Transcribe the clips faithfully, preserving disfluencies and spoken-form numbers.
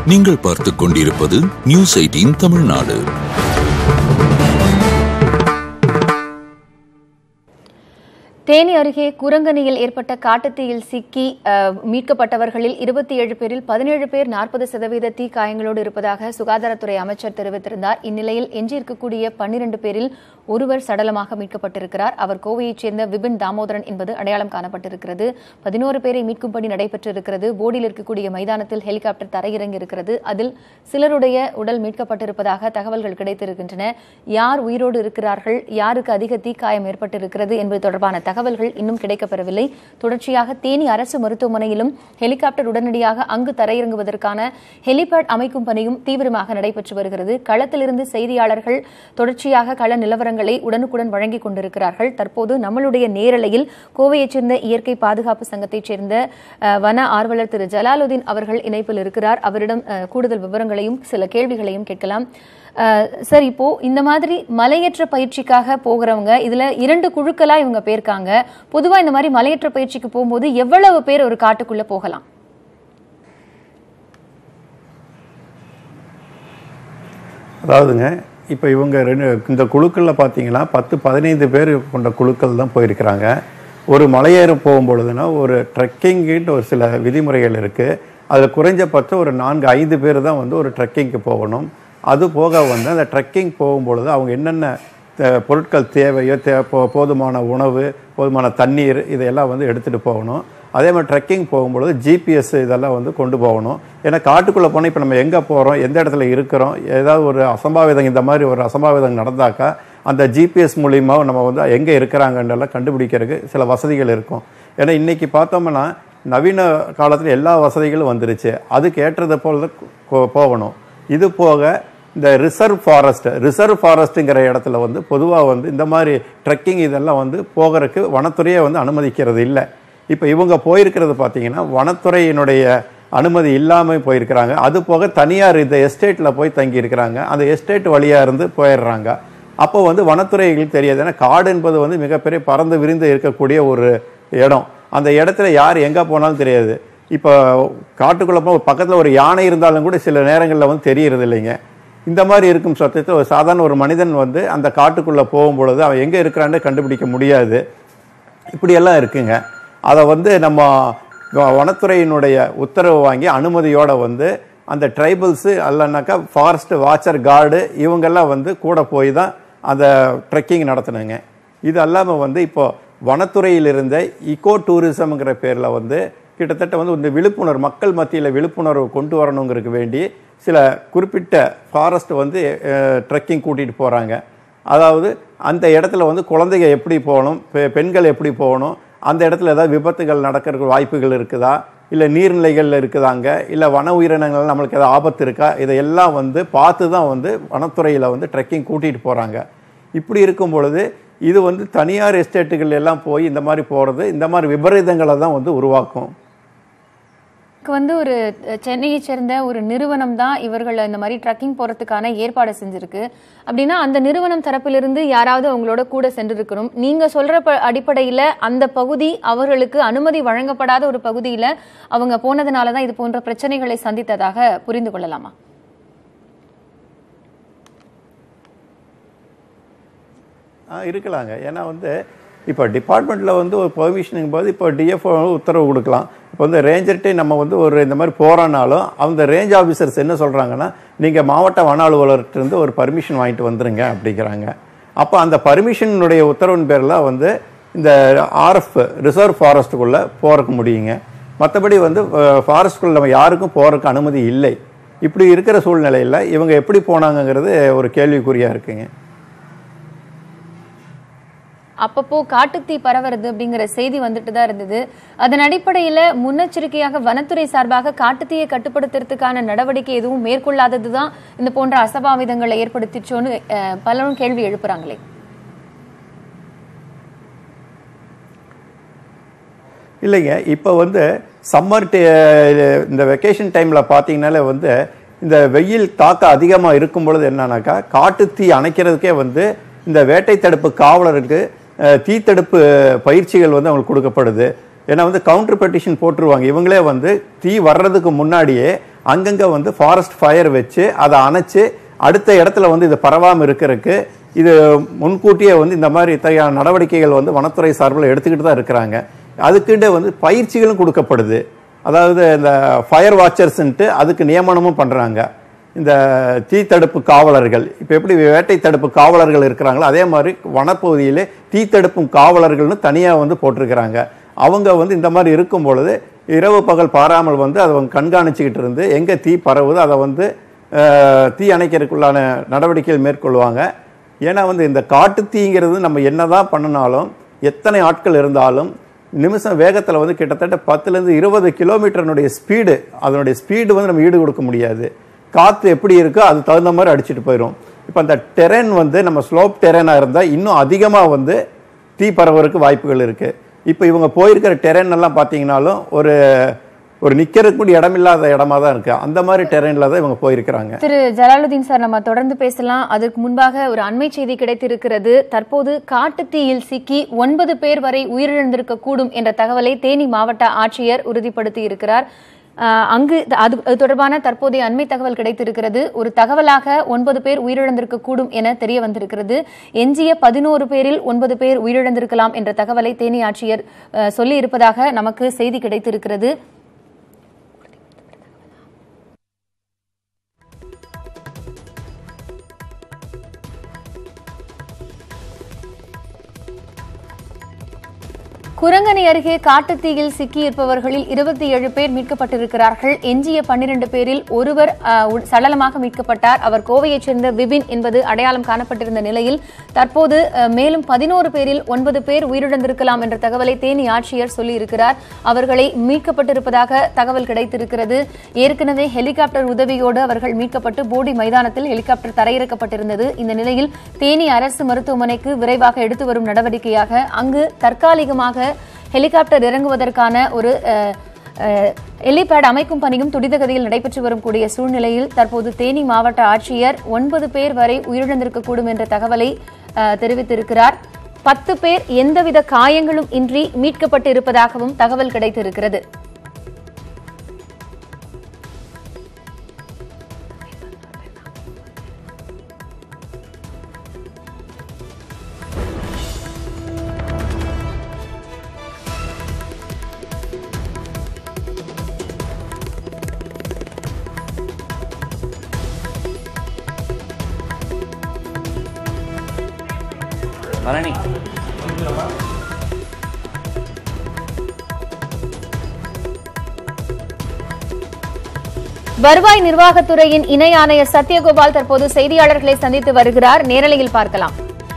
நீங்கள் பார்த்துக் கொண்டிருப்பது நியூஸ் எய்ட்டீன் தமிழ்நாடு. தேனி அருகே குரங்கணியில் ஏற்பட்ட காட்டுத்தீயில் சிக்கி மீட்கப்பட்டவர்களில் இருபத்தி ஏழு பேரில் பதினேழு பேர் நாற்பது சதவீத தீ காயங்களோடு இருப்பதாக சுகாதாரத்துறை அமைச்சர் தெரிவித்திருந்தார். இந்நிலையில் எஞ்சியிருக்கக்கூடிய பன்னிரண்டு பேரில் ஒருவர் சடலமாக மீட்கப்பட்டிருக்கிறார். அவர் கோவையைச் சேர்ந்த விபின் தாமோதரன் என்பது அடையாளம் காணப்பட்டிருக்கிறது. பதினோரு பேரை மீட்கும் பணி நடைபெற்றிருக்கிறது. போர்டில் இருக்கக்கூடிய மைதானத்தில் ஹெலிகாப்டர் தரையிறங்கி இருக்கிறது. அதில் சிலருடைய உடல் மீட்கப்பட்டிருப்பதாக தகவல்கள் கிடைத்திருக்கின்றன. யார் உயிரோடு இருக்கிறார்கள், யாருக்கு அதிக தீக்காயம் ஏற்பட்டிருக்கிறது என்பது தொடர்பான தகவல்கள் இன்னும் கிடைக்கப்பெறவில்லை. தொடர்ச்சியாக தேனி அரசு மருத்துவமனையிலும் ஹெலிகாப்டர் உடனடியாக அங்கு தரையிறங்குவதற்கான ஹெலிபேட் அமைக்கும் பணியும் தீவிரமாக நடைபெற்று வருகிறது. களத்திலிருந்து செய்தியாளர்கள் தொடர்ச்சியாக கள நிலவரங்களை உடனுக்குடன் வழங்கிக் கொண்டிருக்கிறார்கள். தற்போது நம்மளுடைய நேரலையில் கோவையைச் சேர்ந்த இயற்கை பாதுகாப்பு சங்கத்தைச் சேர்ந்த வன ஆர்வலர் திரு ஜலாலுதீன் அவர்கள் இணைப்பில் இருக்கிறார். அவரிடம் கூடுதல் விவரங்களையும் சில கேள்விகளையும் கேட்கலாம். சார், இப்போ இந்த மாதிரி மலையேற்ற பயிற்சிக்காக போகிறவங்க இதுல இரண்டு குழுக்களா இவங்க போயிருக்காங்க. பொதுவா இந்த மாதிரி மலையேற்ற பயிற்சிக்கு போகும்போது எவ்வளவு பேர் ஒரு காட்டுக்குள்ள போகலாம்? அதாவதுங்க, இப்போ இவங்க ரெண்டு இந்த குழுக்களில் பார்த்தீங்கன்னா பத்து பதினைந்து பேர் கொண்ட குழுக்கள் தான் போயிருக்கிறாங்க. ஒரு மலையேற போகும்பொழுதுனா ஒரு ட்ரெக்கிங்கிட்டு ஒரு சில விதிமுறைகள் இருக்குது. அதில் குறைஞ்சபட்சம் ஒரு நான்கு ஐந்து பேர் தான் வந்து ஒரு ட்ரெக்கிங்க்கு போகணும். அது போக வந்து அந்த ட்ரெக்கிங் போகும்பொழுது அவங்க என்னென்ன பொருட்கள் தேவையோ தே போதுமான உணவு, போதுமான தண்ணீர் இதையெல்லாம் வந்து எடுத்துகிட்டு போகணும். அதே மாதிரி ட்ரெக்கிங் போகும்பொழுது ஜிபிஎஸ் இதெல்லாம் வந்து கொண்டு போகணும். ஏன்னா காட்டுக்குள்ளே போனால் இப்போ நம்ம எங்கே போகிறோம், எந்த இடத்துல இருக்கிறோம், ஏதாவது ஒரு அசம்பாவிதம் இந்த மாதிரி ஒரு அசம்பாவிதம் நடந்தாக்கா அந்த ஜிபிஎஸ் மூலியமாக நம்ம வந்து எங்கே இருக்கிறாங்கன்றெல்லாம் கண்டுபிடிக்கிறதுக்கு சில வசதிகள் இருக்கும். ஏன்னா இன்றைக்கி பார்த்தோம்னா நவீன காலத்தில் எல்லா வசதிகளும் வந்துருச்சு. அதுக்கு ஏற்றதை போல் போகணும். இது போக இந்த ரிசர்வ் ஃபாரஸ்ட் ரிசர்வ் ஃபாரஸ்ட்டுங்கிற இடத்துல வந்து பொதுவாக வந்து இந்த மாதிரி ட்ரெக்கிங் இதெல்லாம் வந்து போகிறதுக்கு வனத்துறையை வந்து அனுமதிக்கிறது இல்லை. இப்போ இவங்க போயிருக்கிறது பார்த்தீங்கன்னா வனத்துறையினுடைய அனுமதி இல்லாமல் போயிருக்கிறாங்க. அது போக தனியார் இந்த எஸ்டேட்டில் போய் தங்கி இருக்கிறாங்க. அந்த எஸ்டேட் வழியாக இருந்து போயிடுறாங்க. அப்போ வந்து வனத்துறைகளுக்கு தெரியாது. ஏன்னா காடு என்பது வந்து மிகப்பெரிய பறந்து விரிந்து இருக்கக்கூடிய ஒரு இடம். அந்த இடத்துல யார் எங்கே போனாலும் தெரியாது. இப்போ காட்டுக்குள்ளே போய் பக்கத்தில் ஒரு யானை இருந்தாலும் கூட சில நேரங்களில் வந்து தெரியறது இல்லைங்க. இந்த மாதிரி இருக்கும் சத்தத்தில் ஒரு சாதாரண ஒரு மனிதன் வந்து அந்த காட்டுக்குள்ளே போகும்பொழுது அவன் எங்கே இருக்கிறான்னு கண்டுபிடிக்க முடியாது. இப்படியெல்லாம் இருக்குங்க. அதை வந்து நம்ம வனத்துறையினுடைய உத்தரவு வாங்கி அனுமதியோடு வந்து அந்த ட்ரைபல்ஸு அல்லனாக்கா ஃபாரஸ்ட் வாட்சர் கார்டு இவங்கெல்லாம் வந்து கூட போய் தான் அந்த ட்ரெக்கிங் நடத்தினுங்க. இது அல்லாமல் வந்து இப்போது வனத்துறையில் இருந்த இக்கோ டூரிசம்ங்கிற பேரில் வந்து கிட்டத்தட்ட வந்து இந்த விழிப்புணர்வு மக்கள் மத்தியில் விழிப்புணர்வு கொண்டு வரணுங்கிறதுக்கு வேண்டி சில குறிப்பிட்ட ஃபாரஸ்ட் வந்து ட்ரெக்கிங் கூட்டிகிட்டு போகிறாங்க. அதாவது அந்த இடத்துல வந்து குழந்தைங்க எப்படி போகணும், பெண்கள் எப்படி போகணும், அந்த இடத்துல ஏதாவது விபத்துகள் நடக்கிறதுக்கு வாய்ப்புகள் இருக்குதா, இல்லை நீர்நிலைகள் இருக்குதாங்க, இல்லை வன உயிரினங்கள் நம்மளுக்கு ஏதாவது ஆபத்து இருக்கா, இதையெல்லாம் வந்து பார்த்து தான் வந்து வனத்துறையில் வந்து ட்ரெக்கிங் கூட்டிகிட்டு போகிறாங்க. இப்படி இருக்கும் பொழுது இது வந்து தனியார் எஸ்டேட்டுகள் எல்லாம் போய் இந்த மாதிரி போகிறது இந்த மாதிரி விபரீதங்களை தான் வந்து உருவாக்கும். வந்து ஒரு சென்னையை சேர்ந்த ஒரு நிறுவனம் தான் இவர்கள் இந்த மாதிரி ட்ரக்கிங் போறதுக்கான ஏற்பாடு செஞ்சிருக்கு. அப்படின்னா அந்த நிறுவனம் தரப்பிலிருந்து யாராவது அவங்களோட கூட சென்றிருக்கணும். நீங்க சொல்ற அடிப்படையில அந்த பகுதி அவர்களுக்கு அனுமதி வழங்கப்படாத ஒரு பகுதியில அவங்க போனதுனாலதான் இது போன்ற பிரச்சனைகளை சந்தித்ததாக புரிந்து கொள்ளலாமா? இருக்கலாங்க. ஏன்னா வந்து இப்போ டிபார்ட்மெண்ட்டில் வந்து ஒரு பெர்மிஷனுங்கும் போது இப்போ டிஎஃப்ஓ உத்தரவு கொடுக்கலாம். இப்போ வந்து ரேஞ்சர்கிட்டே நம்ம வந்து ஒரு இந்த மாதிரி போகிறோன்னாலும் அந்த ரேஞ்ச் ஆஃபீஸர்ஸ் என்ன சொல்கிறாங்கன்னா, நீங்கள் மாவட்ட வன அலுவலர்கிட்டருந்து ஒரு பர்மிஷன் வாங்கிட்டு வந்துடுங்க அப்படிங்கிறாங்க. அப்போ அந்த பர்மிஷனுடைய உத்தரவின் பேரில் வந்து இந்த ஆர்எஃப் ரிசர்வ் ஃபாரஸ்ட்டுக்குள்ளே போகிறக்கு முடியுங்க. மற்றபடி வந்து ஃபாரஸ்ட்டுக்குள்ளே நம்ம யாருக்கும் போகிறதுக்கு அனுமதி இல்லை. இப்படி இருக்கிற சூழ்நிலையில் இவங்க எப்படி போனாங்கங்கிறது ஒரு கேள்விக்குறியாக இருக்குங்க. அப்பப்போ காட்டுத்தீ பரவுறது அப்படிங்கிற செய்தி வந்துட்டு தான் இருந்தது. அதன் அடிப்படையில முன்னெச்சரிக்கையாக வனத்துறை சார்பாக காட்டுத்தீயை கட்டுப்படுத்துறதுக்கான நடவடிக்கை எதுவும் மேற்கொள்ளாததுதான் இந்த போன்ற அசம்பாவிதங்களை ஏற்படுத்திச்சோன்னு பலரும் கேள்வி எழுப்புறாங்களே. இல்லைங்க, இப்போ வந்து சம்மர் இந்த வெக்கேஷன் டைமில் பார்த்தீங்கன்னாலே வந்து இந்த வெயில் தாக்கம் அதிகமாக இருக்கும் பொழுது என்னன்னாக்கா காட்டுத்தீ அணைக்கிறதுக்கே வந்து இந்த வேட்டை தடுப்பு காவலருக்கு தீத்தடுப்பு பயிற்சிகள் வந்து அவங்களுக்கு கொடுக்கப்படுது. ஏன்னா வந்து கவுண்டர் பெட்டிஷன் போட்டுருவாங்க. இவங்களே வந்து தீ வர்றதுக்கு முன்னாடியே அங்கங்கே வந்து ஃபாரஸ்ட் ஃபயர் வச்சு அதை அணைச்சு அடுத்த இடத்துல வந்து இது பரவாமல் இருக்கிறதுக்கு இது முன்கூட்டியே வந்து இந்த மாதிரி இத்தகையான நடவடிக்கைகள் வந்து வனத்துறை சார்பில் எடுத்துக்கிட்டு தான் இருக்கிறாங்க. அதுக்கிட்ட வந்து பயிற்சிகளும் கொடுக்கப்படுது. அதாவது இந்த ஃபயர் வாட்சர்ஸ்ன்ட்டு அதுக்கு நியமனமும் பண்ணுறாங்க. இந்த தீ தடுப்பு காவலர்கள் இப்போ எப்படி வேட்டை தடுப்பு காவலர்கள் இருக்கிறாங்களோ அதே மாதிரி வனப்பகுதியிலே தீ தடுப்பும் காவலர்கள்னு தனியாக வந்து போட்டிருக்கிறாங்க. அவங்க வந்து இந்த மாதிரி இருக்கும் பொழுது இரவு பகல் பாராமல் வந்து அதை கண்காணிச்சுக்கிட்டு இருந்து எங்கே தீ பரவுது அதை வந்து தீ அணைக்கிறதுக்குள்ளான நடவடிக்கைகள் மேற்கொள்வாங்க. ஏன்னா வந்து இந்த காட்டு தீங்கிறது நம்ம என்னதான் பண்ணினாலும் எத்தனை ஆட்கள் இருந்தாலும் நிமிஷம் வேகத்தில் வந்து கிட்டத்தட்ட பத்துலேருந்து இருபது கிலோமீட்டர்னுடைய ஸ்பீடு அதனுடைய ஸ்பீடு வந்து நம்ம ஈடு கொடுக்க முடியாது. காற்று எப்படி இருக்கோ அது தகுந்த மாதிரி அடிச்சுட்டு போயிடும். இப்போ அந்த டெரென் வந்து நம்ம ஸ்லோப் டெரெனாக இருந்தால் இன்னும் அதிகமாக வந்து தீ பரவறதுக்கு வாய்ப்புகள் இருக்குது. இப்போ இவங்க போயிருக்கிற டெரென் எல்லாம் பார்த்தீங்கன்னாலும் ஒரு ஒரு நிக்கிறதுக்கு கூட இடமில்லாத இடமா தான் இருக்கு. அந்த மாதிரி டெரெயின்ல தான் இவங்க போயிருக்கிறாங்க. திரு ஜலாலுதீன் சார், நம்ம தொடர்ந்து பேசலாம். அதற்கு முன்பாக ஒரு அண்மை செய்தி கிடைத்திருக்கிறது. தற்போது காட்டுத்தீயில் சிக்கி ஒன்பது பேர் வரை உயிரிழந்திருக்க கூடும் என்ற தகவலை தேனி மாவட்ட ஆட்சியர் உறுதிப்படுத்தி இருக்கிறார். அங்கு அது தொடர்பான தற்போதைய அண்மை தகவல் கிடைத்திருக்கிறது. ஒரு தகவலாக ஒன்பது பேர் உயிரிழந்திருக்க கூடும் என தெரிய வந்திருக்கிறது. எஞ்சிய பதினோரு பேரில் ஒன்பது பேர் உயிரிழந்திருக்கலாம் என்ற தகவலை தேனி ஆட்சியர் சொல்லி இருப்பதாக நமக்கு செய்தி கிடைத்திருக்கிறது. குரங்கணி அருகே காட்டுத்தீயில் சிக்கியிருப்பவர்களில் இருபத்தி ஏழு பேர் மீட்கப்பட்டிருக்கிறார்கள். எஞ்சிய பன்னிரண்டு பேரில் ஒருவர் சடலமாக மீட்கப்பட்டார். அவர் கோவையைச் சேர்ந்த விபின் என்பது அடையாளம் காணப்பட்டிருந்த நிலையில் தற்போது மேலும் பதினோரு பேரில் ஒன்பது பேர் உயிரிழந்திருக்கலாம் என்ற தகவலை தேனி ஆட்சியர் சொல்லியிருக்கிறார். அவர்களை மீட்கப்பட்டிருப்பதாக தகவல் கிடைத்திருக்கிறது. ஏற்கனவே ஹெலிகாப்டர் உதவியோடு அவர்கள் மீட்கப்பட்டு போடி மைதானத்தில் ஹெலிகாப்டர் தரையிறக்கப்பட்டிருந்தது. இந்த நிலையில் தேனி அரசு மருத்துவமனைக்கு விரைவாக எடுத்து வரும் நடவடிக்கையாக அங்கு தற்காலிகமாக ஹெலிகாப்டர் இறங்குவதற்கான ஒரு ஹெலிபேட் அமைக்கும் பணியும் துரிதகதியில் நடைபெற்று வரும் கூடிய சூழ்நிலையில் தற்போது தேனி மாவட்ட ஆட்சியர் ஒன்பது பேர் வரை உயிரிழந்திருக்கக்கூடும் என்ற தகவலை தெரிவித்திருக்கிறார். பத்து பேர் எந்தவித காயங்களும் இன்றி மீட்கப்பட்டு இருப்பதாகவும் தகவல் கிடைத்திருக்கிறது. பரணி வருவாய் நிர்வாகத்துறையின் இணை ஆணையர் சத்யகோபால் தற்போது செய்தியாளர்களை சந்தித்து வருகிறார். நேரலையில் பார்க்கலாம்.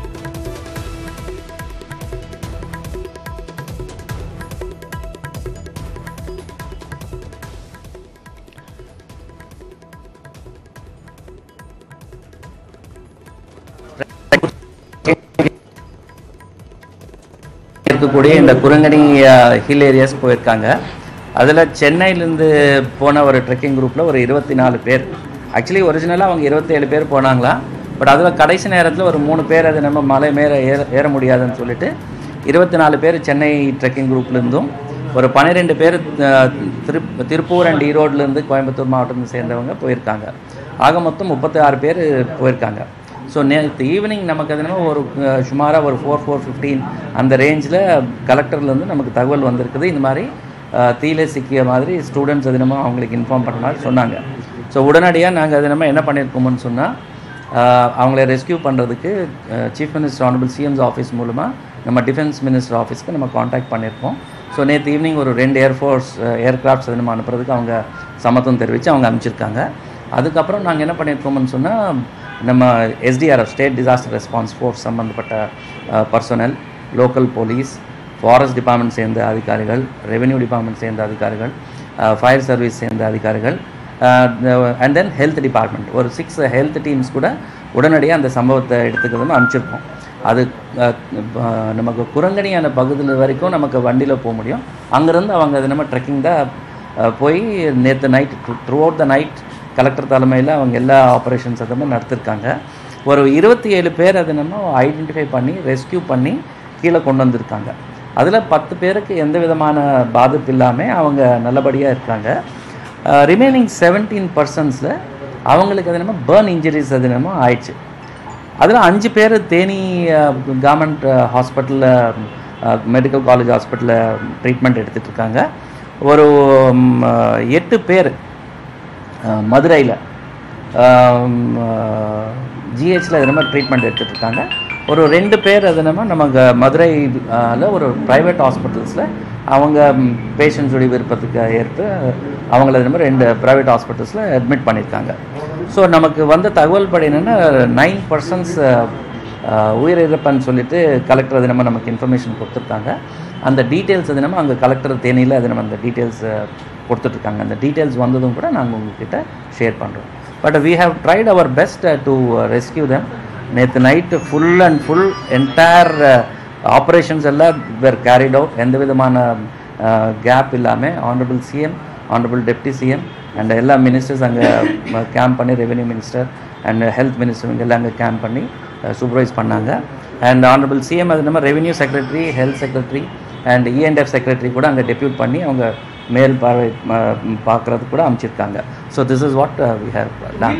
இருக்கக்கூடிய இந்த குரங்கணி ஹில் ஏரியாஸ் போயிருக்காங்க. அதில் சென்னையிலேருந்து போன ஒரு ட்ரெக்கிங் குரூப்பில் ஒரு இருபத்தி நாலு பேர், ஆக்சுவலி ஒரிஜினலாக அவங்க இருபத்தேழு பேர் போனாங்களா. பட் அதில் கடைசி நேரத்தில் ஒரு மூணு பேர் அது நம்ம மலை மேலே ஏற ஏற முடியாதுன்னு சொல்லிட்டு இருபத்தி நாலு பேர் சென்னை ட்ரெக்கிங் குரூப்லேருந்தும் ஒரு பன்னிரெண்டு பேர் திரு திருப்பூர் அண்ட் ஈரோட்லேருந்து கோயம்புத்தூர் மாவட்டத்தை சேர்ந்தவங்க போயிருக்காங்க. ஆக மொத்தம் முப்பத்தி ஆறு பேர் போயிருக்காங்க. ஸோ நேற்று ஈவினிங் நமக்கு அது என்னமோ ஒரு சுமாராக ஒரு ஃபோர் ஃபோர் ஃபிஃப்டீன் அந்த ரேஞ்சில் கலெக்டர்லேருந்து நமக்கு தகவல் வந்திருக்குது. இந்த மாதிரி தீயில சிக்கிய மாதிரி ஸ்டூடெண்ட்ஸ் அது நம்ம அவங்களுக்கு இன்ஃபார்ம் பண்ண மாதிரி சொன்னாங்க. ஸோ உடனடியாக நாங்கள் அது நம்ம என்ன பண்ணியிருக்கோம்னு சொன்னால் அவங்கள ரெஸ்கியூ பண்ணுறதுக்கு chief minister honourable CM's office மூலமாக நம்ம டிஃபென்ஸ் மினிஸ்டர் ஆஃபீஸ்க்கு நம்ம காண்டாக்ட் பண்ணியிருக்கோம். ஸோ நேற்று ஈவினிங் ஒரு ரெண்டு ஏர்ஃபோர்ஸ் ஏர்க்ராஃப்ட்ஸ் அது நம்ம அனுப்புறதுக்கு அவங்க சம்மதம் தெரிவித்து அவங்க அனுப்பிச்சிருக்காங்க. அதுக்கப்புறம் நாங்கள் என்ன பண்ணியிருக்கோம்னு சொன்னால் நம்ம SDRF state disaster response force சம்மந்தப்பட்ட personnel, local police, forest department சேர்ந்த அதிகாரிகள், ரெவென்யூ டிபார்ட்மெண்ட் சேர்ந்த அதிகாரிகள், ஃபயர் சர்வீஸ் சேர்ந்த அதிகாரிகள் அண்ட் தென் ஹெல்த் டிபார்ட்மெண்ட் ஒரு சிக்ஸ் ஹெல்த் டீம்ஸ் கூட உடனடியாக அந்த சம்பவத்தை எடுத்துக்கிறதுன்னு அனுப்பிச்சிருக்கோம். அது நமக்கு குரங்கணியான பகுதியில் வரைக்கும் நமக்கு வண்டியில் போக முடியும். அங்கேருந்து அவங்க அது நம்ம ட்ரெக்கிங் தான் போய் நேற்று night throughout the night collector தலைமையில் அவங்க எல்லா ஆப்ரேஷன்ஸ் அதுமாதிரி நடத்திருக்காங்க. ஒரு இருபத்தி ஏழு பேர் அதை நம்ம ஐடென்டிஃபை பண்ணி ரெஸ்கியூ பண்ணி கீழே கொண்டு வந்திருக்காங்க. அதில் பத்து பேருக்கு எந்த விதமான பாதிப்பு இல்லாமல் அவங்க நல்லபடியாக இருக்காங்க. ரிமைனிங் செவன்டீன் பர்சன்ஸில் அவங்களுக்கு அது நம்ம பேர்ன் இன்ஜுரிஸ் அது நம்ம ஆயிடுச்சு. அதில் அஞ்சு பேர் தேனி கவர்மெண்ட் ஹாஸ்பிட்டலில் மெடிக்கல் காலேஜ் ஹாஸ்பிட்டலில் ட்ரீட்மெண்ட் எடுத்துகிட்டு இருக்காங்க. ஒரு எட்டு பேர் மதுரையில் ஜிஹெச்சில் அது நம்ம ட்ரீட்மெண்ட் எடுத்துகிட்டு இருக்காங்க. ஒரு ரெண்டு பேர் அது நம்ம நம்ம மதுரையில் ஒரு ப்ரைவேட் ஹாஸ்பிட்டல்ஸில் அவங்க பேஷண்ட்ஸுடைய விருப்பத்துக்கு ஏற்பு அவங்கள நம்ம ரெண்டு ப்ரைவேட் ஹாஸ்பிட்டல்ஸில் அட்மிட் பண்ணியிருக்காங்க. ஸோ நமக்கு வந்த தகவல் படி என்னென்னா நைன் பர்சன்ஸ் உயிரிழப்புன்னு சொல்லிட்டு கலெக்டர் அது நம்ம நமக்கு இன்ஃபர்மேஷன் கொடுத்துருக்காங்க. அந்த டீட்டெயில்ஸ் அது நம்ம அங்கே கலெக்டர் தேனியில் அது நம்ம அந்த டீட்டெயில்ஸ் கொடுத்துட்ருக்காங்க. அந்த டீட்டெயில்ஸ் வந்ததும் கூட நாங்கள் உங்கள்கிட்ட ஷேர் பண்ணுறோம். But we have tried our best to rescue them. நேற்று night full and full entire operations எல்லாம் வேர் கேரிட் அவுட். எந்த விதமான கேப் இல்லாமல் honourable CM, honourable deputy CM and எல்லா மினிஸ்டர்ஸ் அங்கே கேம்ப் பண்ணி, revenue minister and health minister இங்கே எல்லாம் அங்கே கேம்ப் பண்ணி சூப்பர்வைஸ் பண்ணாங்க. அண்ட் ஆனரபிள் சிஎம் அது நம்ம revenue secretary, health secretary and ENF secretary கூட அங்கே டெப்யூட் பண்ணி அவங்க மேல் பார்வை பார்க்குறதுக்கு கூட அமைச்சிருக்காங்க. So this is what we have done.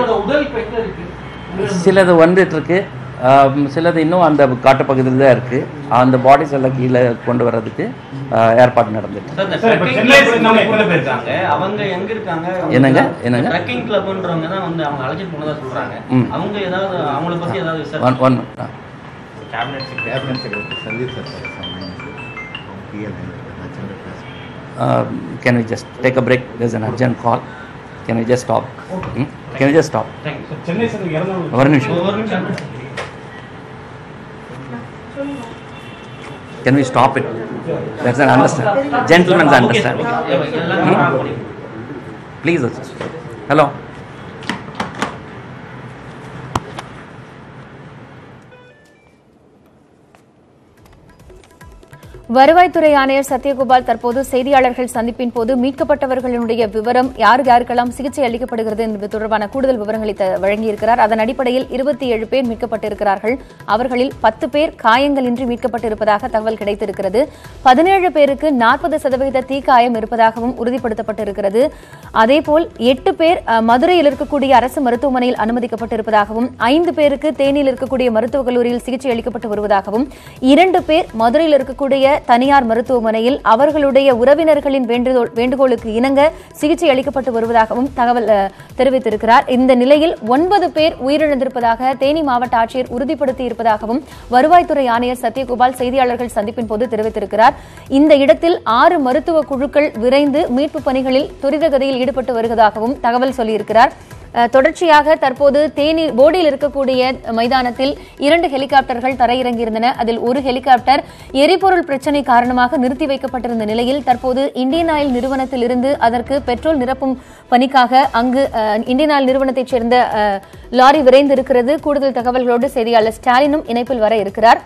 சிலது வந்துட்டுருக்கு, சிலது இன்னும் அந்த காட்டு பகுதியில் தான் இருக்குது. அந்த பாடிஸ் எல்லாம் கீழே கொண்டு வர்றதுக்கு ஏற்பாடு நடந்துட்டு. என்னங்க என்னங்க Can we just take a break? There's an urgent call. Can we just stop? Hmm? Can we just stop? ஒரு நிமிஷம். Can we stop it? That's an understand. Gentlemen's understanding. Hmm? Please. Hello. வருவாய்த்துறை ஆணையர் சத்யகோபால் தற்போது செய்தியாளர்கள் சந்திப்பின் போது மீட்கப்பட்டவர்களுடைய விவரம், யார் யாருக்கெல்லாம் சிகிச்சை அளிக்கப்படுகிறது என்பது தொடர்பான கூடுதல் விவரங்களை வழங்கியிருக்கிறார். அதன் அடிப்படையில் இருபத்தி ஏழு பேர் மீட்கப்பட்டிருக்கிறார்கள். அவர்களில் பத்து பேர் காயங்களின்றி மீட்கப்பட்டிருப்பதாக தகவல் கிடைத்திருக்கிறது. பதினேழு பேருக்கு நாற்பது சதவீத தீக்காயம் இருப்பதாகவும் உறுதிப்படுத்தப்பட்டிருக்கிறது. அதேபோல் எட்டு பேர் மதுரையில் இருக்கக்கூடிய அரசு மருத்துவமனையில் அனுமதிக்கப்பட்டிருப்பதாகவும், ஐந்து பேருக்கு தேனியில் இருக்கக்கூடிய மருத்துவக் கல்லூரியில் சிகிச்சை அளிக்கப்பட்டு வருவதாகவும், இரண்டு பேர் மதுரையில் இருக்கக்கூடிய தனியார் மருத்துவமனையில் அவர்களுடைய உறவினர்களின் வேண்டுகோளுக்கு இணங்க சிகிச்சை அளிக்கப்பட்டு வருவதாகவும் தகவல் தெரிவித்திருக்கிறார். இந்த நிலையில் ஒன்பது பேர் உயிரிழந்திருப்பதாக தேனி மாவட்ட ஆட்சியர் உறுதிப்படுத்தி இருப்பதாகவும் வருவாய்த்துறை ஆணையர் சத்யகோபால் செய்தியாளர்கள் சந்திப்பின் போது தெரிவித்திருக்கிறார். இந்த இடத்தில் ஆறு மருத்துவ குழுக்கள் விரைந்து மீட்பு பணிகளில் துரிதகதியில் ஈடுபட்டு வருவதாகவும் தகவல் சொல்லியிருக்கிறார். தொடர்ச்சியாக தற்போது தேனி போடியில் இருக்கக்கூடிய மைதானத்தில் இரண்டு ஹெலிகாப்டர்கள் தரையிறங்கியிருந்தன. அதில் ஒரு ஹெலிகாப்டர் எரிபொருள் பிரச்சினை காரணமாக நிறுத்தி வைக்கப்பட்டிருந்த நிலையில் தற்போது இந்தியன் ஆயில் நிறுவனத்தில் இருந்து அதற்கு பெட்ரோல் நிரப்பும் பணிக்காக அங்கு இந்தியன் ஆயில் நிறுவனத்தைச் சேர்ந்த லாரி விரைந்திருக்கிறது. கூடுதல் தகவல்களோடு செய்தியாளர் ஸ்டாலினும் இணைப்பில் வர இருக்கிறார்.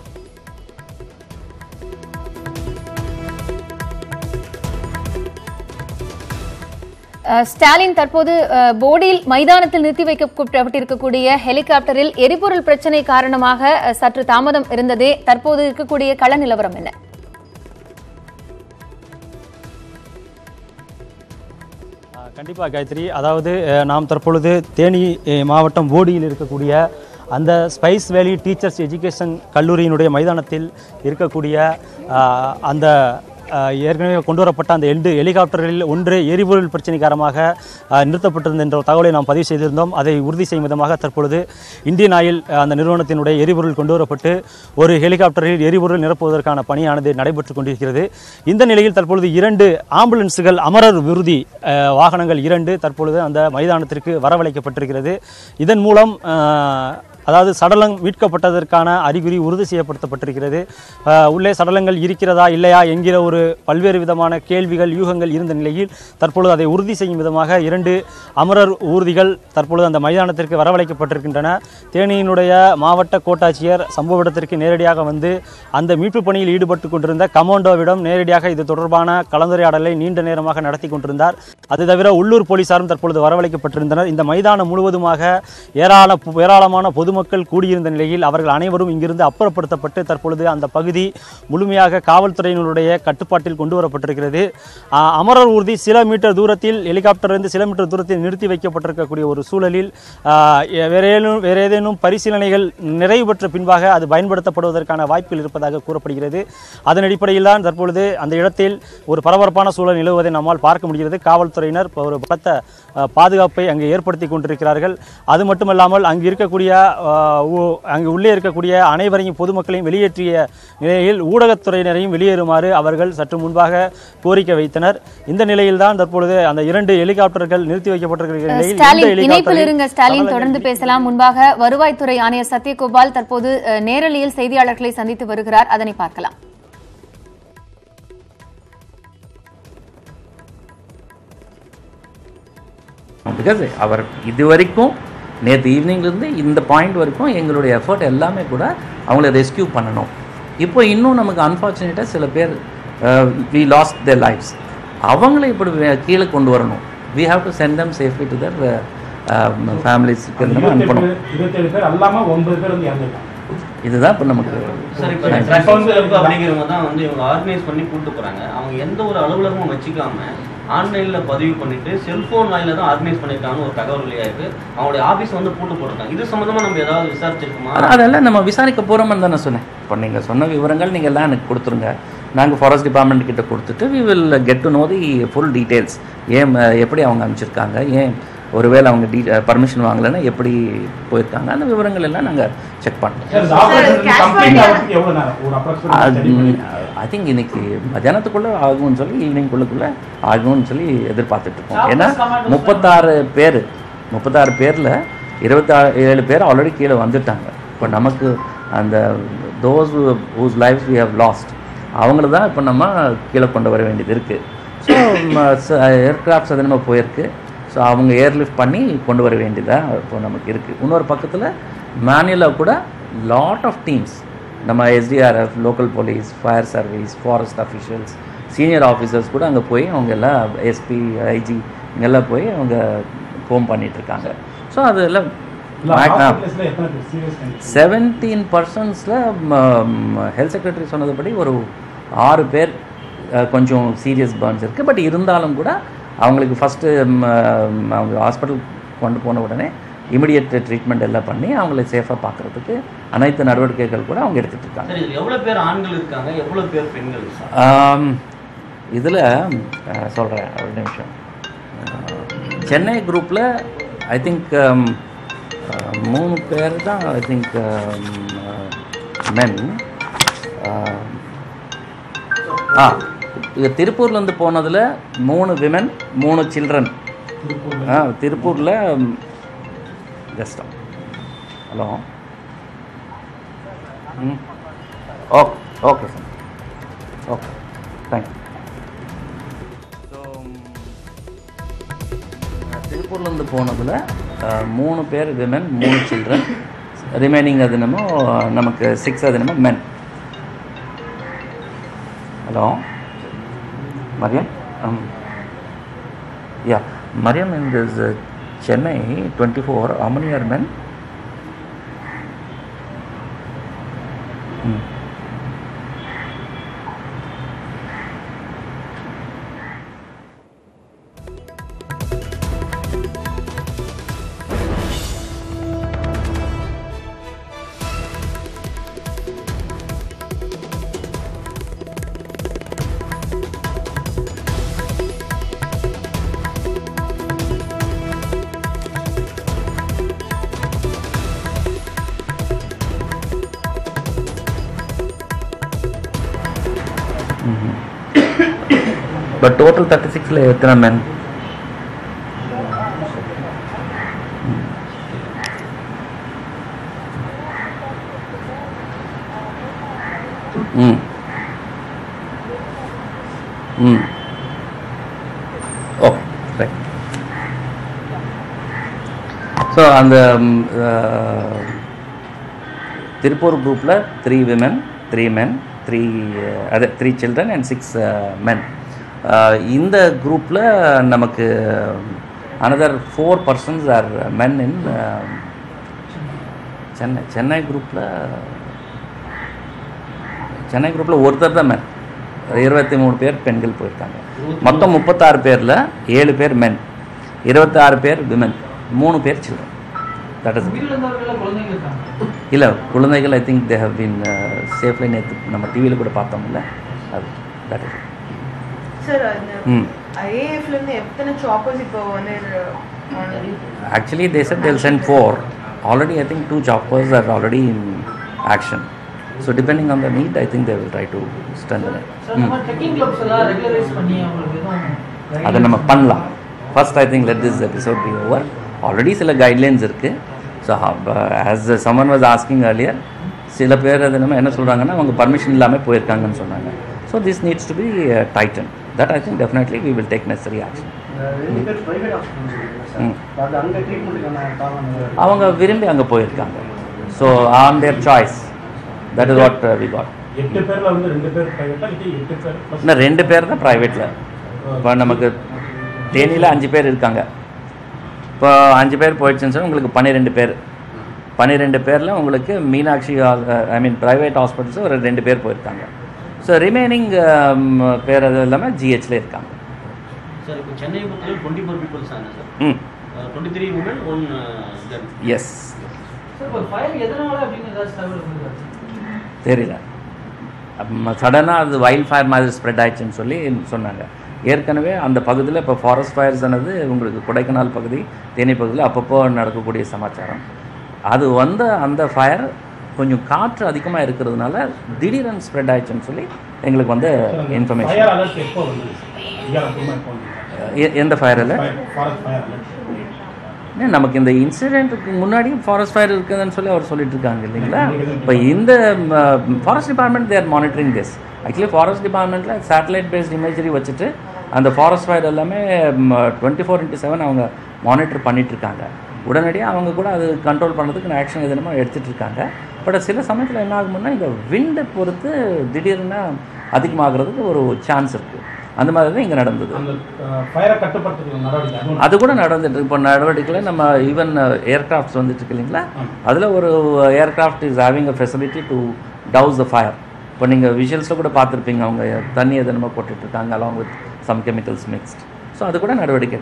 ஸ்டாலின், தற்போது போடியில் மைதானத்தில் நிறுத்தி வைக்கப்பட்டிருக்கக்கூடிய ஹெலிகாப்டரில் எரிபொருள் பிரச்சினை காரணமாக சற்று தாமதம் இருந்ததே, தற்போது இருக்கக்கூடிய கள நிலவரம் என்ன? கண்டிப்பாக காயத்ரி, அதாவது நாம் தற்பொழுது தேனி மாவட்டம் போடியில் இருக்கக்கூடிய அந்த ஸ்பைஸ் வேலி டீச்சர்ஸ் எஜுகேஷன் கல்லூரியினுடைய மைதானத்தில் இருக்கக்கூடிய அந்த ஏற்கனவே கொண்டு வரப்பட்ட அந்த எண்டு ஹெலிகாப்டர்களில் ஒன்று எரிபொருள் பிரச்சினை காரணமாக நிறுத்தப்பட்டிருந்த என்ற தகவலை நாம் பதிவு செய்திருந்தோம். அதை உறுதி செய்யும் விதமாக தற்பொழுது இந்தியன் ஆயில் அந்த நிறுவனத்தினுடைய எரிபொருள் கொண்டு வரப்பட்டு ஒரு ஹெலிகாப்டரில் எரிபொருள் நிரப்புவதற்கான பணியானது நடைபெற்றுக் கொண்டிருக்கிறது. இந்த நிலையில் தற்பொழுது இரண்டு ஆம்புலன்ஸுகள், அமரர் விருதி வாகனங்கள் இரண்டு தற்பொழுது அந்த மைதானத்திற்கு வரவழைக்கப்பட்டிருக்கிறது. இதன் மூலம் அதாவது சடலம் மீட்கப்பட்டதற்கான அறிகுறி உறுதி செய்யப்படுத்தப்பட்டிருக்கிறது. உள்ளே சடலங்கள் இருக்கிறதா இல்லையா என்கிற ஒரு பல்வேறு விதமான கேள்விகள், யூகங்கள் இருந்த நிலையில் தற்பொழுது அதை உறுதி செய்யும் விதமாக இரண்டு அமரர் ஊர்திகள் தற்பொழுது அந்த மைதானத்திற்கு வரவழைக்கப்பட்டிருக்கின்றன. தேனியினுடைய மாவட்ட கோட்டாட்சியர் சம்பவ இடத்திற்கு நேரடியாக வந்து அந்த மீட்பு பணியில் ஈடுபட்டு கொண்டிருந்த கமாண்டோவிடம் நேரடியாக இது தொடர்பான கலந்துரையாடலை நீண்ட நேரமாக நடத்தி கொண்டிருந்தார். அது தவிர உள்ளூர் போலீசாரும் தற்பொழுது வரவழைக்கப்பட்டிருந்தனர். இந்த மைதானம் முழுவதுமாக ஏராள ஏராளமான பொது பொதுமக்கள் கூடியிருந்த நிலையில் அவர்கள் அனைவரும் இங்கிருந்து அப்புறப்படுத்தப்பட்டு தற்பொழுது அந்த பகுதி முழுமையாக காவல்துறையினருடைய கட்டுப்பாட்டில் கொண்டு வரப்பட்டிருக்கிறது. அமரர் ஊர்தி சில மீட்டர் தூரத்தில் ஹெலிகாப்டரிலிருந்து சில மீட்டர் தூரத்தில் நிறுத்தி வைக்கப்பட்டிருக்கக்கூடிய ஒரு சூழலில் வேறேனும் வேறு ஏதேனும் பரிசீலனைகள் நிறைவு பெற்ற பின்பாக அது பயன்படுத்தப்படுவதற்கான வாய்ப்புகள் இருப்பதாக கூறப்படுகிறது. அதன் அடிப்படையில் தான் தற்பொழுது அந்த இடத்தில் ஒரு பரபரப்பான சூழல் நிலவுவதை நம்மால் பார்க்க முடிகிறது. காவல்துறையினர் ஒரு பலத்த பாதுகாப்பை அங்கு ஏற்படுத்தி கொண்டிருக்கிறார்கள். அது மட்டுமல்லாமல் அங்கு இருக்கக்கூடிய அங்கு உள்ளே இருக்கக்கூடிய அனைவரையும் பொதுமக்களையும் வெளியேற்றிய நிலையில் ஊடகத்துறையினரையும் வெளியேறுமாறு அவர்கள் சற்று முன்பாக கோரிக்கை வைத்தனர். இந்த நிலையில் தான் தற்பொழுது அந்த இரண்டு ஹெலிகாப்டர்கள் நிறுத்தி வைக்கப்பட்டிருக்கிற நிலையில் இணைப்பில் இருங்க ஸ்டாலின், தொடர்ந்து பேசலாம். முன்பாக வருவாய்த்துறை ஆணையர் சத்யகோபால் தற்போது நேரலையில் செய்தியாளர்களை சந்தித்து வருகிறார். அதனை பார்க்கலாம். பிகாஸ் அவர் இதுவரைக்கும் நேற்று ஈவினிங்லேருந்து இந்த பாயிண்ட் வரைக்கும் எங்களுடைய எஃபர்ட் எல்லாமே கூட அவங்கள ரெஸ்கியூ பண்ணணும். இப்போ இன்னும் நமக்கு அன்ஃபார்ச்சுனேட்டாக சில பேர் வி லாஸ்ட் தேர் லைஃப்ஸ், அவங்கள இப்படி கீழே கொண்டு வரணும். We have to send them safely to their ஃபேமிலிஸ்க்கு அனுப்பணும். இதுதான் இப்போ நமக்கு அப்படிங்கிறவங்க தான் வந்து இவங்க ஆர்கனைஸ் பண்ணி கூட்டு போகிறாங்க. அவங்க எந்த ஒரு அலுவலகமும் வச்சுக்காம ஆன்லைனில் பதிவு பண்ணிட்டு செல்ஃபோன் வாயில தான் ஆர்கனைஸ் பண்ணியிருக்காங்கன்னு ஒரு தகவல் வெளியாயிருக்கு. அவங்களுடைய ஆஃபீஸ் வந்து பூட்டு போட்டிருக்காங்க. இது சம்மந்தமாக நம்ம ஏதாவது விசாரிச்சிருக்கோமா? அதெல்லாம் நம்ம விசாரிக்க போகிறோம்னு தானே சொன்னேன். இப்போ நீங்கள் சொன்ன விவரங்கள் நீங்கள் எல்லாம் எனக்கு கொடுத்துருங்க. நாங்கள் ஃபாரஸ்ட் டிபார்ட்மெண்ட் கிட்ட கொடுத்துட்டு we will get to know the full details. ஏன் எப்படி அவங்க அனுப்பிச்சிருக்காங்க, ஏன் ஒருவேளை அவங்க டீ பர்மிஷன் வாங்கலைன்னா எப்படி போயிருக்காங்க, அந்த விவரங்கள் எல்லாம் நாங்கள் செக் பண்ணுறோம். ஐ திங்க் இன்னைக்கு மத்தியானத்துக்குள்ளே ஆகும்னு சொல்லி ஈவினிங்குள்ளக்குள்ளே ஆகும்னு சொல்லி எதிர்பார்த்துட்டு இருக்கோம். ஏன்னா முப்பத்தாறு பேர் முப்பத்தாறு பேரில் இருபத்தாறு ஏழு பேர் ஆல்ரெடி கீழே வந்துட்டாங்க. இப்போ நமக்கு அந்த those whose lifes we have lost அவங்கள தான் இப்போ நம்ம கீழே கொண்டு வர வேண்டியது இருக்குது. ஸோ ஏர்கிராஃப்ட்ஸ் அது நம்ம போயிருக்கு. ஸோ அவங்க ஏர்லிஃப்ட் பண்ணி கொண்டு வர வேண்டியதாக இப்போ நமக்கு இருக்குது. இன்னொரு பக்கத்தில் மேனுவலாக கூட லாட் ஆஃப் டீம்ஸ் நம்ம SDRF, local police, fire service, forest officials, senior officers கூட அங்கே போய் அவங்க எல்லாம் எஸ்பி, ஐஜி இங்கெல்லாம் போய் அவங்க கோம் பண்ணிகிட்ருக்காங்க. ஸோ அதெல்லாம் செவன்டீன் பர்சன்ஸில் ஹெல்த் செக்ரட்டரி சொன்னதுபடி ஒரு ஆறு பேர் கொஞ்சம் சீரியஸ் பர்ன்ஸ் இருக்குது. பட் இருந்தாலும் கூட அவங்களுக்கு ஃபஸ்ட்டு அவங்க ஹாஸ்பிட்டல் கொண்டு போன உடனே இமிடியேட் ட்ரீட்மெண்ட் எல்லாம் பண்ணி அவங்கள சேஃபாக பார்க்குறதுக்கு அனைத்து நடவடிக்கைகள் கூட அவங்க எடுத்துகிட்டு இருக்காங்க. எவ்வளோ பேர் ஆண்கள் இருக்காங்க, எவ்வளோ பேர் பெண்கள்? இதில் சொல்கிறேன் ஒரு நிமிஷம். சென்னை குரூப்பில் ஐ திங்க் மூணு பேர் தான் ஐ திங்க் மென். ஆ இங்கே திருப்பூர்லேருந்து போனதில் மூணு விமன், மூணு சில்ட்ரன். ஆ திருப்பூரில் just a hello hmm okay okay sir okay thank you. So திருப்பூர்லேருந்து போனதில் மூணு பேர் விமன், மூணு சில்ட்ரன். ரிமைனிங் அது என்னமோ நமக்கு சிக்ஸ் அது என்னமோ men. Hello Mariam? Um, yeah, Mariam, in this uh, Chennai twenty-four, how many are men? Hmm. But total thirty-six le எத்தனை men? ம் ம் ஓ ரைட். ஸோ அந்த திருப்பூர் குரூப்பில் three women, three men, three அது three children and six men. இந்த குரூப்பில் நமக்கு another four persons are men in Chennai Chennai குரூப்பில் சென்னை குரூப்பில் ஒருத்தர் தான் மென், இருபத்தி மூணு பேர் பெண்கள் போயிருக்காங்க. மொத்தம் முப்பத்தாறு பேரில் ஏழு பேர் மென், இருபத்தி ஆறு பேர் விமன், மூணு பேர் சில்ட்ரன். தட் இஸ் இல்லை குழந்தைகள் I think they have been safely. நேற்று நம்ம டிவியில் கூட பார்த்தோம்ல, அது that is. Hmm actually they said they'll send four. Already I think two choppers are already in action. So depending on the need, I think they will try to strengthen it. அதை நம்ம பண்ணலாம். First I think let this episode be over. Already சில guidelines இருக்கு. So uh, as someone was asking earlier, சில பேர் அது நம்ம என்ன சொல்கிறாங்கன்னா அவங்க பர்மிஷன் இல்லாமல் போயிருக்காங்கன்னு சொன்னாங்க. So this needs to be uh, tightened. That I think definitely we will take necessary action. அவங்க விரும்பி அங்கே போயிருக்காங்க. So on their choice, that is what we got. இன்னும் ரெண்டு பேர் தான் ப்ரைவேட்டில். இப்போ நமக்கு தேனியில் அஞ்சு பேர் இருக்காங்க. இப்போ அஞ்சு பேர் போயிடுச்சுன்னு சொல்லி உங்களுக்கு பன்னிரெண்டு பேர் பன்னிரெண்டு பேரில் உங்களுக்கு Meenakshi I mean private hospitals ஒரு ரெண்டு பேர் போயிருக்காங்க. ஸோ ரிமைனிங் பேர் அது இல்லாமல் ஜிஹெச்சில் இருக்காங்க. சார் இப்போ சென்னை பொறுத்தவரை டுவெண்ட்டி ஃபோர் பீப்புள்ஸ் ஆங்க sir. Hmm twenty three women one gent. Yes தெரியல, சடனாக அது வைல்ட் ஃபயர் மாதிரி ஸ்ப்ரெட் ஆயிடுச்சுன்னு சொல்லி சொன்னாங்க. ஏற்கனவே அந்த பகுதியில் இப்போ ஃபாரஸ்ட் ஃபயர்ஸ் ஆனது உங்களுக்கு கொடைக்கானல் பகுதி, தேனி பகுதியில் அப்பப்போ நடக்கக்கூடிய சமாச்சாரம். அது வந்த அந்த ஃபயர் கொஞ்சம் காற்று அதிகமாக இருக்கிறதுனால திடீரென்னு ஸ்ப்ரெட் ஆயிடுச்சுன்னு சொல்லி எங்களுக்கு வந்து இன்ஃபர்மேஷன். எந்த ஃபயர் இல்லை நமக்கு இந்த இன்சிடென்ட்டுக்கு முன்னாடி ஃபாரஸ்ட் ஃபயர் இருக்குதுன்னு சொல்லி அவர் சொல்லிட்டு இருக்காங்க இல்லைங்களா. இப்போ இந்த forest department their monitoring this. Actually forest டிபார்ட்மெண்ட்டில் சேட்டலைட் பேஸ்ட் இமேஜரி வச்சுட்டு அந்த ஃபாரஸ்ட் ஃபயர் எல்லாமே டுவெண்ட்டி ஃபோர் இன்ட்டு செவன் அவங்க மானிட்டர் பண்ணிகிட்ருக்காங்க. உடனடியாக அவங்க கூட அது கண்ட்ரோல் பண்ணுறதுக்கு ஆக்ஷன் எதுனமோ எடுத்துகிட்டு இருக்காங்க. பட் சில சமயத்தில் என்ன ஆகும்னா இந்த விண்டை பொறுத்து திடீர்னு அதிகமாகிறதுக்கு ஒரு சான்ஸ் இருக்குது. அந்த மாதிரி தான் இங்கே நடந்தது. அது கூட நடந்துட்டு இப்போ நடவடிக்கையில் நம்ம ஈவன் ஏர்கிராஃப்ட்ஸ் வந்துட்டு இருக்கு இல்லைங்களா, அதில் ஒரு aircraft is having a facility to douse the fire. இப்போ நீங்கள் விஷுவல்ஸில் கூட பார்த்துருப்பீங்க, அவங்க தண்ணி எதனமோ போட்டுட்ருக்காங்க along with some chemicals mixed. So அது கூட நடவடிக்கை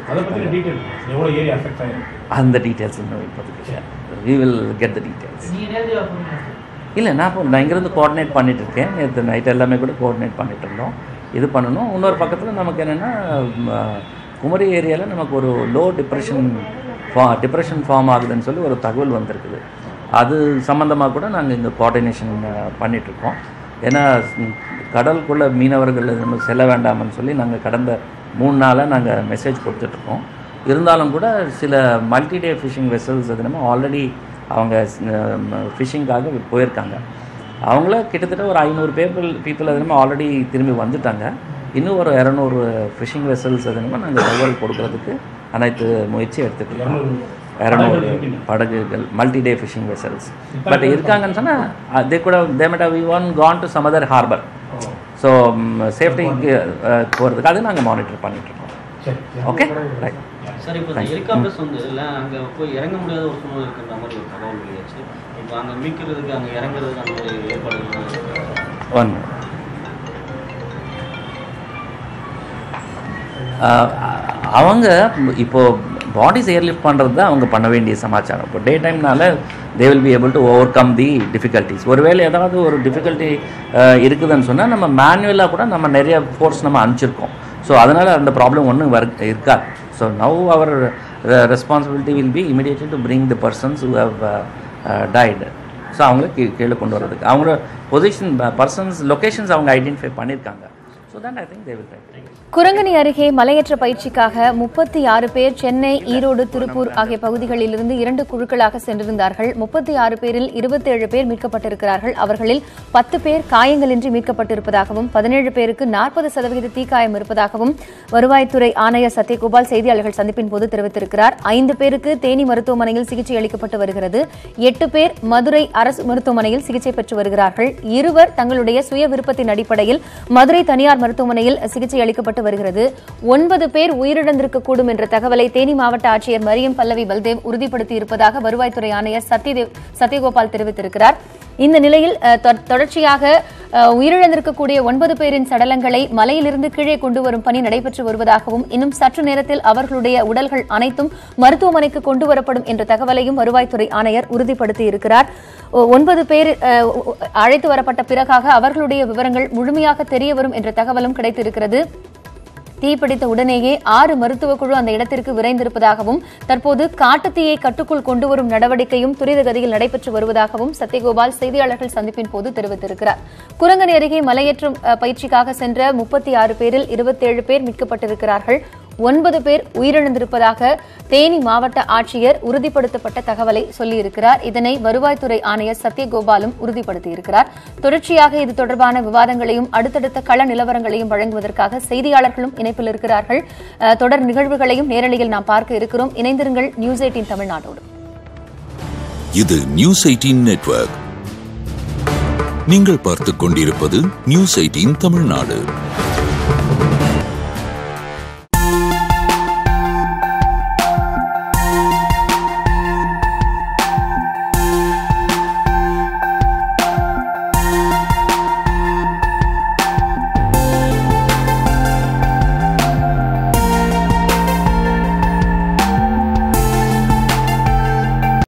அந்த டீட்டெயில்ஸ் இன்னும் இப்போதைக்கு we will get the details. இல்லை நான் இப்போ நான் இங்கேருந்து கோஆர்டினேட் பண்ணிகிட்டு இருக்கேன். நேற்று நைட் எல்லாமே கூட கோஆர்டினேட் பண்ணிகிட்டு இருந்தோம். இது பண்ணணும். இன்னொரு பக்கத்தில் நமக்கு என்னென்னா குமரி ஏரியாவில் நமக்கு ஒரு லோ டிப்ரெஷன் ஃபா டிப்ரெஷன் ஃபார்ம் ஆகுதுன்னு சொல்லி ஒரு தகவல் வந்திருக்குது. அது சம்மந்தமாக கூட நாங்கள் இங்கே கோஆர்டினேஷன் பண்ணிகிட்ருக்கோம். ஏன்னா கடலுக்குள்ளே மீனவர்கள் நம்ம செல்ல வேண்டாம்னு சொல்லி நாங்கள் கடந்த மூணு நாளாக நாங்கள் மெசேஜ் கொடுத்துட்ருக்கோம். இருந்தாலும் கூட சில மல்டி டே ஃபிஷிங் வெசல்ஸ் அது நம்ம ஆல்ரெடி அவங்க ஃபிஷிங்காக போயிருக்காங்க. அவங்கள கிட்டத்தட்ட ஒரு ஐநூறு பேப்பிள் பீப்புள் அது நம்ம ஆல்ரெடி திரும்பி வந்துட்டாங்க. இன்னும் ஒரு இரநூறு ஃபிஷிங் வெசல்ஸ் அது நம்ம நாங்கள் தகவல் கொடுக்கறதுக்கு அனைத்து முயற்சி எடுத்துகிட்டு இருக்கோம். இரநூறு படகுகள் multi day fishing vessels but இருக்காங்கன்னு சொன்னால் தே கூட they might have even gone to some other harbour. So சேஃப்டிக்கு போகிறதுக்கு அது நாங்கள் மானிட்டர் பண்ணிகிட்ருக்கோம். Okay right sir. இப்போ ஹெலிகாப்டர்ஸ் வந்து இல்லை அங்கே போய் இறங்க முடியாத ஒரு சூழ்நிலை இருக்கிற மாதிரி ஒரு தகவல் வெளியாச்சு. இப்போ அங்கே மீட்கிறதுக்கு அங்கே இறங்குறதுக்கு அந்த ஒரு ஏற்பாடுகள் ஒன் அவங்க இப்போது பாடிஸ் ஏர்லிஃப்ட் பண்ணுறது தான் அவங்க பண்ண வேண்டிய சமாச்சாரம். இப்போ டே டைம்னால they will be able to overcome the difficulties. ஒருவேளை ஏதாவது ஒரு டிஃபிகல்ட்டி இருக்குதுன்னு சொன்னால் நம்ம மேனுவலாக கூட நம்ம நிறைய ஃபோர்ஸ் நம்ம அனுப்பிச்சிருக்கோம். ஸோ அதனால் அந்த ப்ராப்ளம் ஒன்றும் வர இருக்காது. So now our responsibility will be immediately to bring the persons who have tied. So அவங்கள கீ கீழே கொண்டு வர்றதுக்கு அவங்களோட பொசிஷன் பர்சன்ஸ் லொக்கேஷன்ஸ் அவங்க ஐடென்டிஃபை பண்ணியிருக்காங்க. So that I think they will try. Kurangani அருகே மலையேற்ற பயிற்சிக்காக முப்பத்தி ஆறு பேர் சென்னை, ஈரோடு, திருப்பூர் ஆகிய பகுதிகளிலிருந்து இரண்டு குழுக்களாக சென்றிருந்தார்கள். முப்பத்தி ஆறு பேரில் இருபத்தேழு பேர் மீட்கப்பட்டிருக்கிறார்கள். அவர்களில் பத்து பேர் காயங்களின்றி மீட்கப்பட்டிருப்பதாகவும் பதினேழு பேருக்கு நாற்பது சதவீத தீக்காயம் இருப்பதாகவும் வருவாய்த்துறை ஆணையர் சத்யகோபால் செய்தியாளர்கள் சந்திப்பின் போது தெரிவித்திருக்கிறார். ஐந்து பேருக்கு தேனி மருத்துவமனையில் சிகிச்சை அளிக்கப்பட்டு வருகிறது. எட்டு பேர் மதுரை அரசு மருத்துவமனையில் சிகிச்சை பெற்று வருகிறார்கள். இருவர் தங்களுடைய சுய விருப்பத்தின் அடிப்படையில் மதுரை தனியார் மருத்துவமனையில் சிகிச்சை அளிக்கப்பட்டு வருகிறது. ஒன்பது பேர் உயிரிழந்திருக்கக்கூடும் என்ற தகவலை தேனி மாவட்ட ஆட்சியர் மரியம் பல்லவி பல்தேவ் உறுதிப்படுத்தி இருப்பதாக வருவாய்த்துறை ஆணையர் சத்யகோபால் தெரிவித்திருக்கிறார். இந்த நிலையில் தொடர்ச்சியாக உயிரிழந்திருக்கக்கூடிய ஒன்பது பேரின் சடலங்களை மலையிலிருந்து கீழே கொண்டு வரும் பணி நடைபெற்று வருவதாகவும் இன்னும் சற்று நேரத்தில் அவர்களுடைய உடல்கள் அனைத்தும் மருத்துவமனைக்கு கொண்டு வரப்படும் என்ற தகவலையும் வருவாய்த்துறை ஆணையர் உறுதிப்படுத்தியிருக்கிறார். ஒன்பது பேர் அழைத்து வரப்பட்ட பிறகாக அவர்களுடைய விவரங்கள் முழுமையாக தெரியவரும் என்ற தகவலும் கிடைத்திருக்கிறது. தீப்பிடித்த உடனேயே ஆறு மருத்துவ குழு அந்த இடத்திற்கு விரைந்திருப்பதாகவும் தற்போது காட்டுத்தீயை கட்டுக்குள் கொண்டுவரும் நடவடிக்கையும் துரிதகதியில் நடைபெற்று வருவதாகவும் சத்யகோபால் செய்தியாளர்கள் சந்திப்பின் போது தெரிவித்திருக்கிறார். குரங்கணி அருகே மலையேற்றும் பயிற்சிக்காக சென்ற முப்பத்தி ஆறு பேரில் இருபத்தேழு பேர் மீட்கப்பட்டிருக்கிறார்கள். ஒன்பது பேர் உயிரிழந்திருப்பதாக தேனி மாவட்ட ஆட்சியர் உறுதிப்படுத்தப்பட்ட தகவலை சொல்லியிருக்கிறார். இதனை வருவாய்த்துறை ஆணையர் சத்யகோபாலும் உறுதிப்படுத்தியிருக்கிறார். தொடர்ச்சியாக இது தொடர்பான விவாதங்களையும் அடுத்தடுத்த கள நிலவரங்களையும் வழங்குவதற்காக செய்தியாளர்களும் இணைப்பில் இருக்கிறார்கள். தொடர் நிகழ்வுகளையும் நேரலையில் நாம் பார்க்க இருக்கிறோம். இணைந்திருங்கள் நியூஸ் எய்ட்டீன் தமிழ்நாடோடு. இது நியூஸ் எய்ட்டீன் நெட்வொர்க். நீங்கள் பார்த்துக் கொண்டிருப்பது நியூஸ் எய்ட்டீன் தமிழ்நாடு.